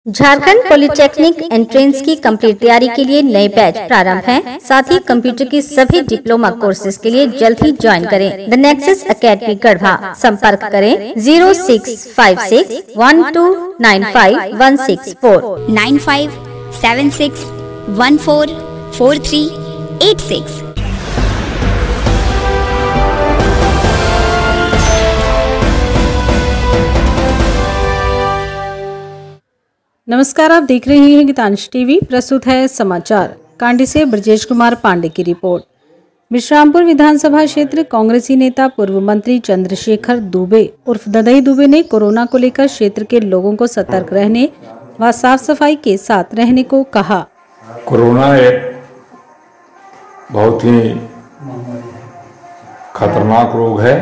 Jharkhand polytechnic entrance की complete तैयारी के लिए नए बैच प्रारंभ हैं। साथ ही कंप्यूटर की सभी डिप्लोमा कोर्सेज के लिए जल्द ही ज्वाइन करें। The Nexus academy Garhwa. संपर्क करें 0656129516 9576144386। नमस्कार, आप देख रहे हैं गीतांश टीवी। प्रस्तुत है समाचार। कांडी से ब्रजेश कुमार पांडे की रिपोर्ट। विश्रामपुर विधानसभा क्षेत्र कांग्रेसी नेता पूर्व मंत्री चंद्रशेखर दुबे उर्फ ददई दुबे ने कोरोना को लेकर क्षेत्र के लोगों को सतर्क रहने व साफ सफाई के साथ रहने को कहा। कोरोना एक बहुत ही खतरनाक रोग है।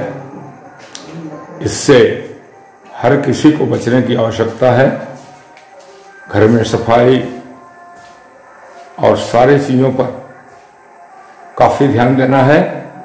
इससे हर किसी को बचने की आवश्यकता है। घर में सफाई और सारी चीज़ों पर काफ़ी ध्यान देना है।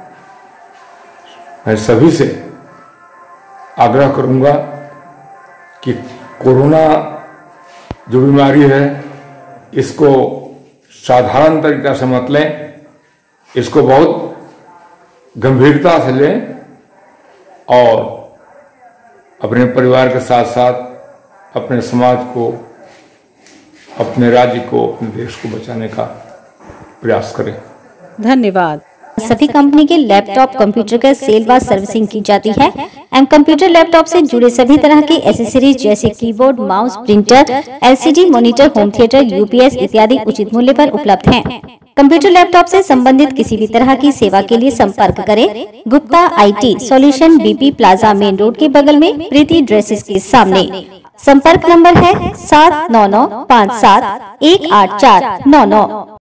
मैं सभी से आग्रह करूंगा कि कोरोना जो बीमारी है इसको साधारण तरीका से मत लें, इसको बहुत गंभीरता से लें और अपने परिवार के साथ साथ अपने समाज को, अपने राज्य को, अपने देश को बचाने का प्रयास करें। धन्यवाद। सभी कंपनी के लैपटॉप कंप्यूटर का सेल व सर्विसिंग की जाती है एवं कंप्यूटर लैपटॉप से जुड़े सभी तरह की एसेसरीज जैसे keyboard, mouse, printer, LCD, monitor, home theatre, UPS इत्यादि उचित मूल्य पर उपलब्ध हैं। कंप्यूटर लैपटॉप से संबंधित किसी भी तरह की सेवा के लिए संपर्क करें Gupta IT solution, BP plaza, main road के बगल में, प्रीति ड्रेसेस के सामने। संपर्क नंबर है 7995718499।